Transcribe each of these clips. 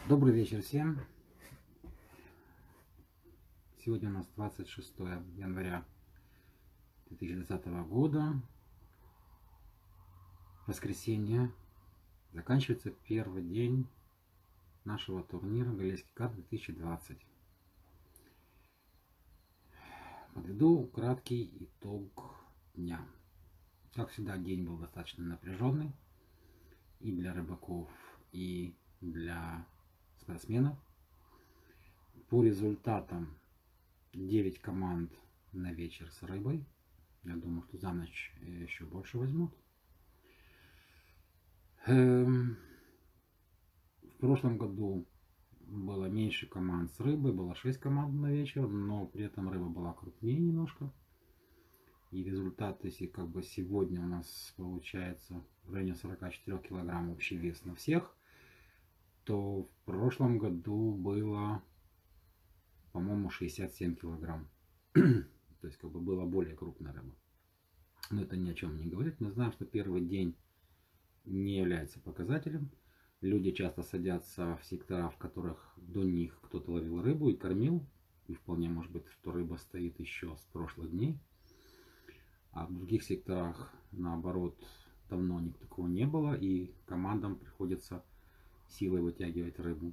Добрый вечер всем. Сегодня у нас 26 января 2020 года. Воскресенье. Заканчивается первый день нашего турнира Галлейский карт 2020. Подведу краткий итог дня. Как всегда, день был достаточно напряженный и для рыбаков, и для спортсменов. По результатам 9 команд на вечер с рыбой. Я думаю, что за ночь еще больше возьмут. В прошлом году было меньше команд с рыбой, было 6 команд на вечер, но при этом рыба была крупнее немножко. И результат, если как бы сегодня у нас получается в районе 44 килограмм общий вес на всех, то в прошлом году было, по-моему, 67 килограмм. То есть как бы была более крупная рыба. Но это ни о чем не говорит. Мы знаем, что первый день не является показателем. Люди часто садятся в сектора, в которых до них кто-то ловил рыбу и кормил. И вполне может быть, что рыба стоит еще с прошлых дней. А в других секторах, наоборот, давно такого не было. И командам приходится силой вытягивать рыбу.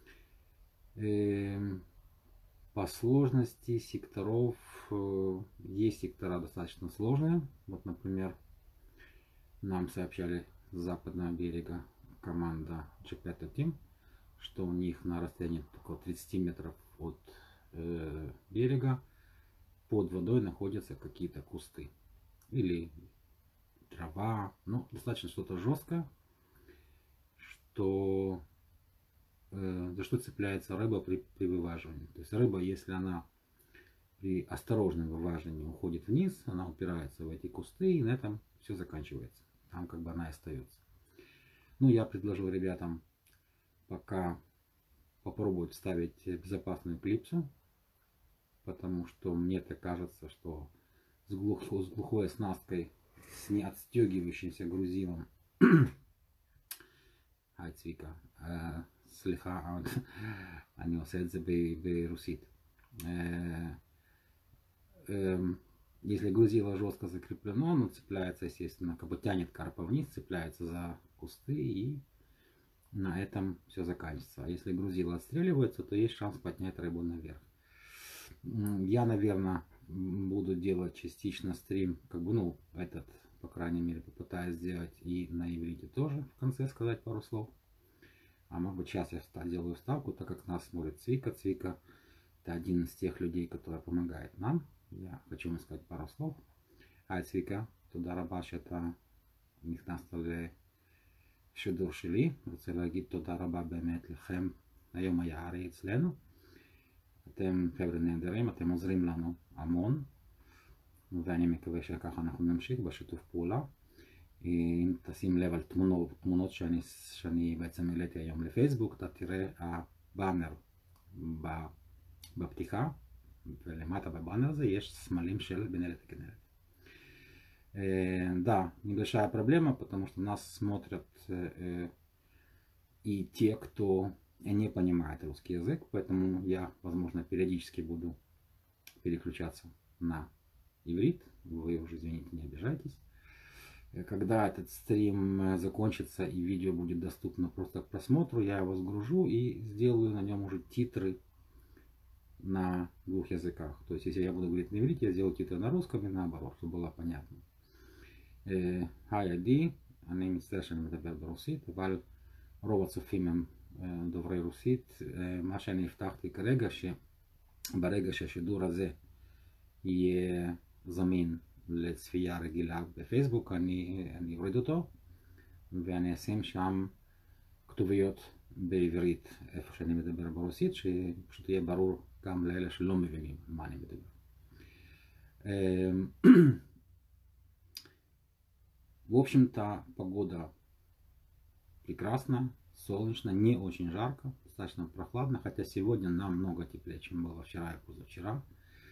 По сложности секторов есть сектора достаточно сложные. Вот, например, нам сообщали с западного берега команда G5 Team, что у них на расстоянии около 30 метров от берега под водой находятся какие-то кусты или трава. Ну, достаточно что-то жесткое, что за что цепляется рыба при вываживании. То есть рыба, если она при осторожном вываживании уходит вниз, она упирается в эти кусты, и на этом все заканчивается. Там как бы она и остается. Ну, я предложил ребятам пока попробовать вставить безопасную клипсу, потому что мне так кажется, что с глухой оснасткой, с неотстегивающимся грузилом, Цвика, סליחה, אני עושה את זה ברוסית. Если грузило жестко закреплено, оно цепляется, естественно, как бы тянет карпа вниз, цепляется за кусты, и на этом все заканчивается. А если грузило отстреливается, то есть шанс поднять рыбу наверх. Я, наверное, буду делать частично стрим, как бы, ну, этот, по крайней мере, попытаюсь сделать и на иврите тоже, в конце сказать пару слов. А может быть, сейчас я делаю ставку, так как нас смотрит Цвика. Цвика — это один из тех людей, который помогает нам. Я хочу ему сказать пару слов. Цвика, תודה רבה שאתה נכנסת לשידור שלי. רוצה להגיד תודה רבה באמת לכם. היום היה ארי אצלנו. אתם חבר'ה נהדרים, אתם עוזרים לנו המון. ואני מקווה שככה אנחנו נמשיך בשיתוף פעולה. אם תשים לב על תמונות שאני בעצם העליתי היום לפייסבוק, אתה תראה הבאנר בפתיחה, ולמטה בבאנר הזה יש סמלים של בנלת הכנרת. Да, небольшая проблема, потому что нас смотрят и те, кто не понимает русский язык, поэтому я, возможно, периодически буду переключаться на иврит. Вы уже, извините, не обижайтесь. Когда этот стрим закончится и видео будет доступно просто к просмотру, я его сгружу и сделаю на нем уже титры на двух языках. То есть, если я буду говорить на иврите, я сделаю титры на русском и наоборот, чтобы было понятно. היי עדי, אני מצטער שאני מדבר ברוסית, אבל רוב הצופים הם דוברי רוסית. מה שאני הבטחתי כרגע, שברגע שהשידור הזה יהיה זמין לצפייה רגילה בפייסבוק, אני אוריד אותו ואני אשים שם כתוביות בעברית איפה שאני מדבר ברוסית, שפשוט יהיה ברור גם לאלה שלא מבינים על מה אני מדבר. В общем-то, погода прекрасна, солнечно, не очень жарко, достаточно прохладно, хотя сегодня намного теплее, чем было вчера и позавчера.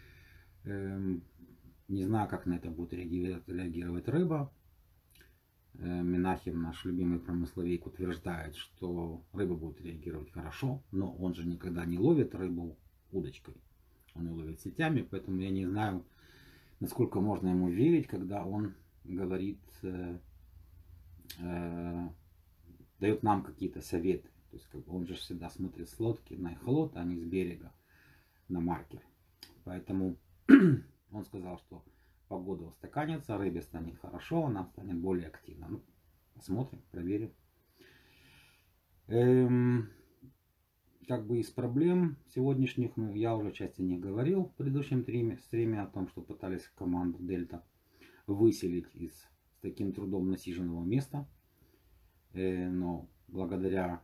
Не знаю, как на это будет реагировать рыба. Менахем, наш любимый промысловик, утверждает, что рыба будет реагировать хорошо, но он же никогда не ловит рыбу удочкой. Он ее ловит сетями, поэтому я не знаю, насколько можно ему верить, когда он говорит, дает нам какие-то советы. То есть он же всегда смотрит с лодки на эхолот, а не с берега на маркер. Поэтому он сказал, что погода устаканится, рыбе станет хорошо, она станет более активна. Ну, посмотрим, проверим. Как бы из проблем сегодняшних, ну, я уже части не говорил в предыдущем стриме о том, что пытались команду Дельта выселить из с таким трудом насиженного места. Но благодаря,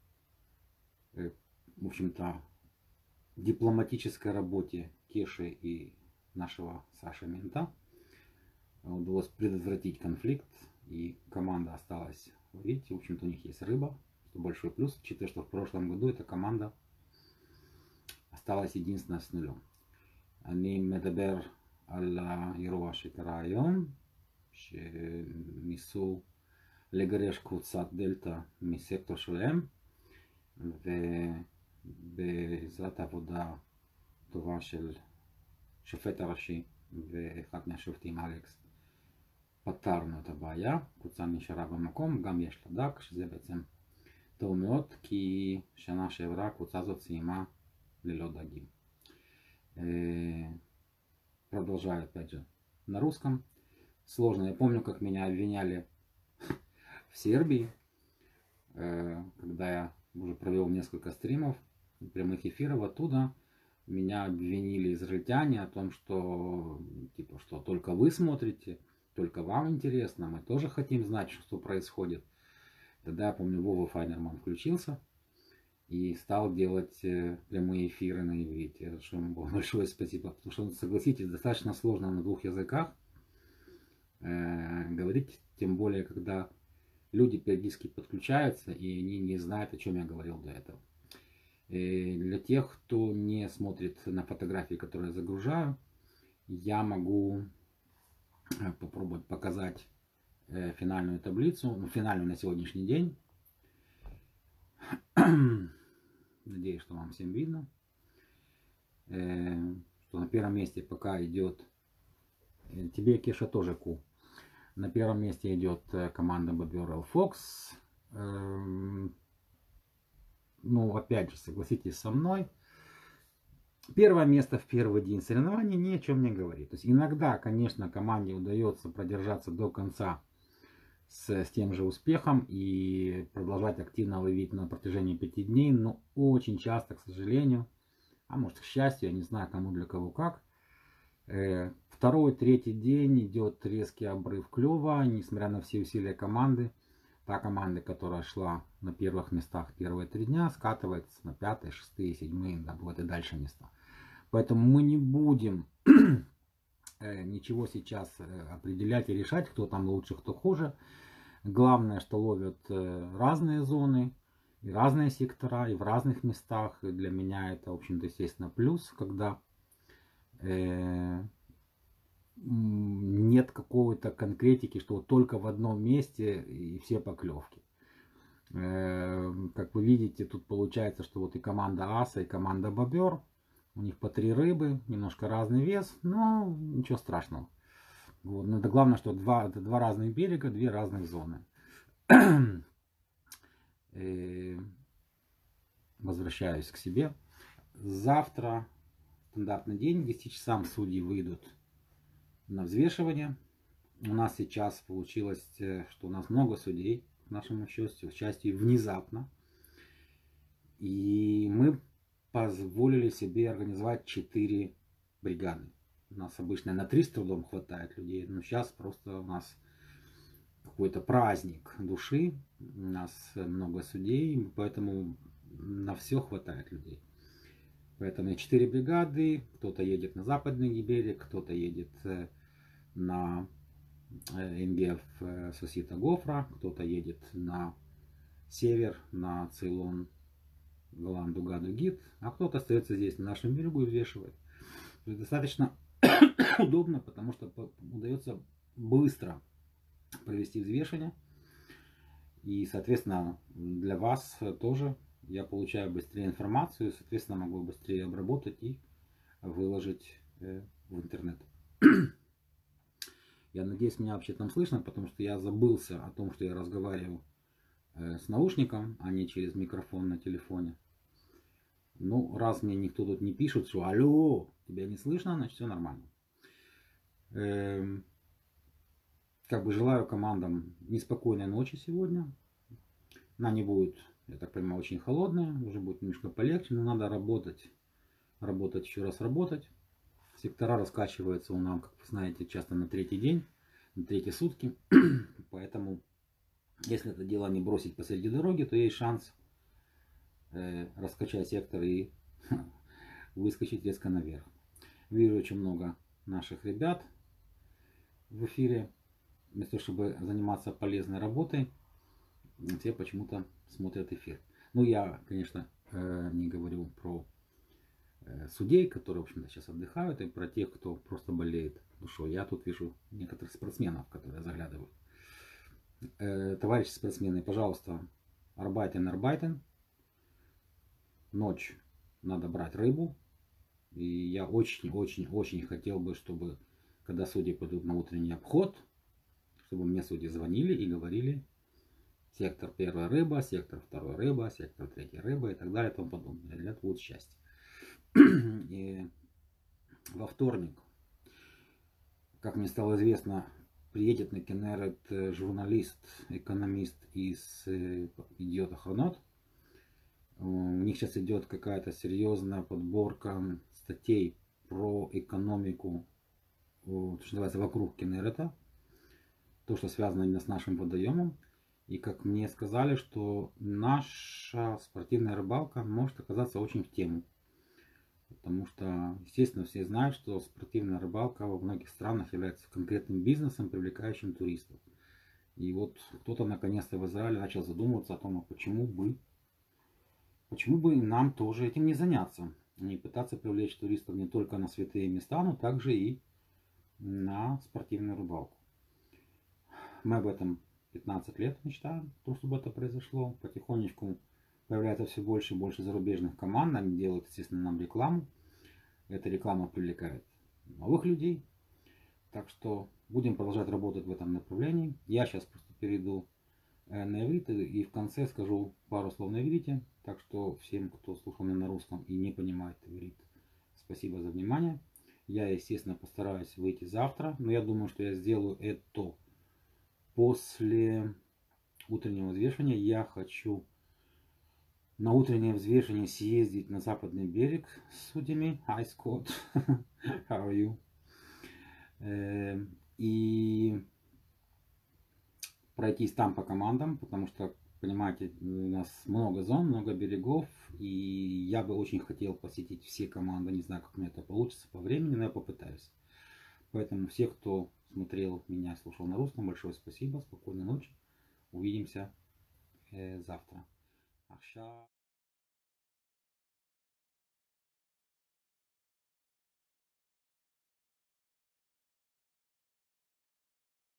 в общем-то, дипломатической работе Кеши и нашего Саши Мента удалось предотвратить конфликт, и команда осталась. Видите, в общем-то, у них есть рыба, что большой плюс, учитывая, что в прошлом году эта команда осталась единственная с нулем. אני מדבר על האירוע שקרה היום, שניסו לגרש קבוצת דלתא מסקטור שלהם, ובעזרת עבודה טובה של שופט הראשי ואחד מהשופטים אלכס פתרנו את הבעיה, קבוצה נשארה במקום, גם יש לה דק, שזה בעצם טוב מאוד, כי שנה שעברה הקבוצה הזאת סיימה ללא דגים. Продолжаю опять же на русском. Сложно, я помню, как меня обвиняли в Сербии, когда я уже провел несколько стримов, прямых эфиров оттуда. Меня обвинили израильтяне о том, что типа, что только вы смотрите, только вам интересно, мы тоже хотим знать, что происходит. Тогда, я помню, Вова Файнерман включился и стал делать прямые эфиры на иврите. За что ему было большое спасибо. Потому что, согласитесь, достаточно сложно на двух языках говорить, тем более, когда люди периодически подключаются, и они не знают, о чем я говорил до этого. Для тех, кто не смотрит на фотографии, которые я загружаю, я могу попробовать показать финальную таблицу, ну, финальную на сегодняшний день. Надеюсь, что вам всем видно. Что на первом месте пока идет, тебе, Кеша, тоже ку. На первом месте идет команда Bobby Fox. Ну, опять же, согласитесь со мной, первое место в первый день соревнований ни о чем не говорит. То есть иногда, конечно, команде удается продержаться до конца с тем же успехом и продолжать активно ловить на протяжении 5 дней, но очень часто, к сожалению, а может к счастью, я не знаю, кому для кого как, второй, третий день идет резкий обрыв клёва, несмотря на все усилия команды. Та команда, которая шла на первых местах первые 3 дня, скатывается на 5, 6, 7, да, вот и дальше места. Поэтому мы не будем ничего сейчас определять и решать, кто там лучше, кто хуже. Главное, что ловят разные зоны и разные сектора, и в разных местах. И для меня это, в общем-то, естественно, плюс, когда нет какой-то конкретики, что вот только в одном месте и все поклевки. Как вы видите, тут получается, что вот и команда Аса, и команда Бобер, у них по 3 рыбы, немножко разный вес, но ничего страшного. Вот. Но это главное, что это два разных берега, 2 разных зоны. Возвращаюсь к себе. Завтра стандартный день, к 10 часам судьи выйдут на взвешивание. У нас сейчас получилось, что у нас много судей, к нашему счастью, внезапно. И мы позволили себе организовать 4 бригады. У нас обычно на 3 с трудом хватает людей, но сейчас просто у нас какой-то праздник души. У нас много судей, поэтому на все хватает людей. Поэтому 4 бригады, кто-то едет на западный берег, кто-то едет на МГФ Сосита Гофра, кто-то едет на север, на Цейлон, Голланду, Гаду, Гид, а кто-то остается здесь на нашем берегу и взвешивает. Достаточно удобно, потому что удается быстро провести взвешивание. И, соответственно, для вас тоже я получаю быстрее информацию, соответственно, могу быстрее обработать и выложить в интернет. Я надеюсь, меня вообще там слышно, потому что я забылся о том, что я разговариваю с наушником, а не через микрофон на телефоне. Ну, раз мне никто тут не пишет, что алло, тебя не слышно, значит все нормально. Как бы желаю командам неспокойной ночи сегодня. Она не будет, я так понимаю, очень холодная, уже будет немножко полегче, но надо работать, еще раз работать. Сектора раскачиваются у нас, как вы знаете, часто на третий день, на третьи сутки. Поэтому, если это дело не бросить посреди дороги, то есть шанс раскачать сектор и выскочить резко наверх. Вижу очень много наших ребят в эфире. Вместо того, чтобы заниматься полезной работой, все почему-то смотрят эфир. Ну, я, конечно, не говорю про судей, которые, в общем-то, сейчас отдыхают, и про тех, кто просто болеет душой. Я тут вижу некоторых спортсменов, которые заглядывают. Товарищи спортсмены, пожалуйста, арбайтен. Ночь надо брать рыбу. И я очень хотел бы, чтобы, когда судьи пойдут на утренний обход, чтобы мне судьи звонили и говорили: сектор 1 рыба, сектор 2 рыба, сектор 3 рыба и так далее и тому подобное. Для этого будет счастье. И во вторник, как мне стало известно, приедет на Кенерет журналист, экономист из Идиота Хронот. У них сейчас идет какая-то серьезная подборка статей про экономику, что называется, вокруг Кенерета. То, что связано именно с нашим водоемом. И как мне сказали, что наша спортивная рыбалка может оказаться очень в тему. Потому что, естественно, все знают, что спортивная рыбалка во многих странах является конкретным бизнесом, привлекающим туристов. И вот кто-то наконец-то в Израиле начал задумываться о том, а почему бы нам тоже этим не заняться. Не пытаться привлечь туристов не только на святые места, но также и на спортивную рыбалку. Мы об этом 15 лет мечтаем, чтобы это произошло. Потихонечку появляется все больше и больше зарубежных команд. Они делают, естественно, нам рекламу. Эта реклама привлекает новых людей. Так что будем продолжать работать в этом направлении. Я сейчас просто перейду на иврит и в конце скажу пару слов на иврите. Так что всем, кто слушал меня на русском и не понимает иврит, спасибо за внимание. Я, естественно, постараюсь выйти завтра, но я думаю, что я сделаю это после утреннего взвешивания. Я хочу на утреннее взвешивание съездить на западный берег с судьями. Hi, Scott. How are you? И пройтись там по командам, потому что, понимаете, у нас много зон, много берегов, и я бы очень хотел посетить все команды. Не знаю, как мне это получится по времени, но я попытаюсь. Поэтому все, кто смотрел меня, слушал на русском, большое спасибо, спокойной ночи. Увидимся завтра.